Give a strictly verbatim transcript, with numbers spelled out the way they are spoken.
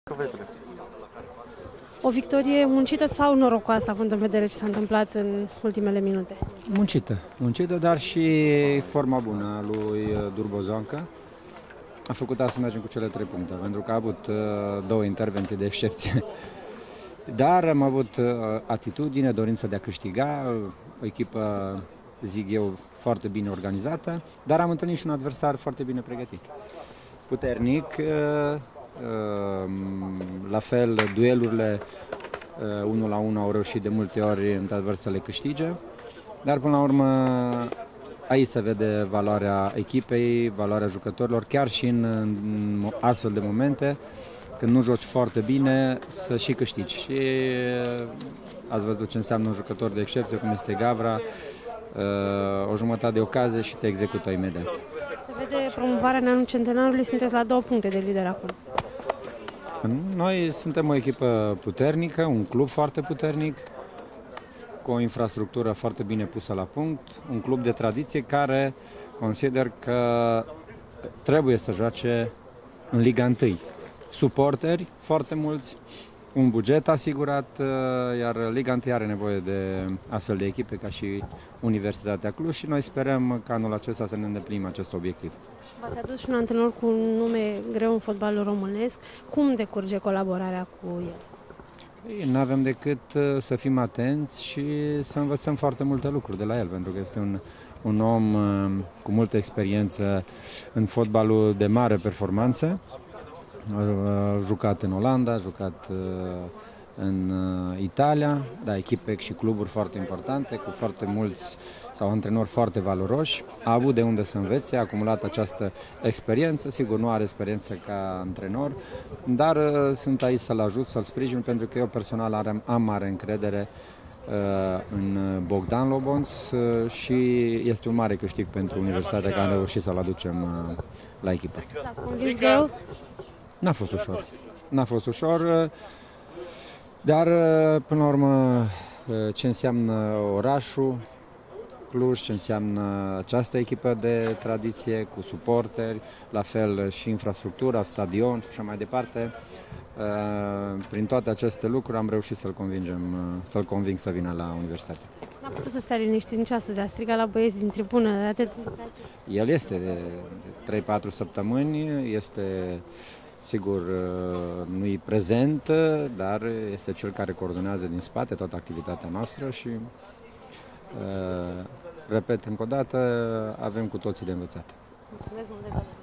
O victorie muncită sau norocoasă, având în vedere ce s-a întâmplat în ultimele minute? Muncită, muncită, dar și forma bună a lui Durbozancă. A făcut asta să mergem cu cele trei puncte, pentru că a avut uh, două intervenții de excepție. Dar am avut uh, atitudine, dorință de a câștiga, o echipă, zic eu, foarte bine organizată, dar am întâlnit și un adversar foarte bine pregătit. Puternic, uh, uh, la fel, duelurile uh, unul la unul au reușit de multe ori, într-adevăr, să le câștige, dar până la urmă aici se vede valoarea echipei, valoarea jucătorilor, chiar și în, în astfel de momente, când nu joci foarte bine, să și câștigi. Și ați văzut ce înseamnă un jucător de excepție, cum este Gavra, o jumătate de ocazie și te execută imediat. Se vede promovarea în anul centenarului, sunteți la două puncte de lider acum. Noi suntem o echipă puternică, un club foarte puternic, cu o infrastructură foarte bine pusă la punct, un club de tradiție care consider că trebuie să joace în Liga unu. Suporteri foarte mulți, un buget asigurat, iar Liga unu are nevoie de astfel de echipe ca și Universitatea Cluj și noi sperăm că anul acesta să ne îndeplinim acest obiectiv. V-ați adus și un antrenor cu un nume greu în fotbalul românesc. Cum decurge colaborarea cu el? Nu avem decât să fim atenți și să învățăm foarte multe lucruri de la el, pentru că este un, un om cu multă experiență în fotbalul de mare performanță. A jucat în Olanda, a jucat în Italia, da, echipe și cluburi foarte importante, cu foarte mulți sau antrenori foarte valoroși. A avut de unde să învețe, a acumulat această experiență, sigur nu are experiență ca antrenor, dar uh, sunt aici să-l ajut, să-l sprijin, pentru că eu personal am, am mare încredere uh, în Bogdan Lobonț uh, și este un mare câștig pentru Universitatea care am reușit să-l aducem uh, la echipă. L-ați convins greu? N-a fost ușor. N-a fost ușor, uh, dar uh, până la urmă uh, ce înseamnă orașul Cluj, ce înseamnă această echipă de tradiție cu suporteri, la fel și infrastructura, stadion și așa mai departe. Prin toate aceste lucruri am reușit să-l convingem, să-l conving să vină la universitate. N-a putut să stea liniștit nici astăzi, a strigat la băieți din tribună. Atât... El este de trei patru săptămâni, este sigur nu-i prezent, dar este cel care coordonează din spate toată activitatea noastră și repet încă o dată, avem cu toții de învățat. Mulțumesc mult de tot!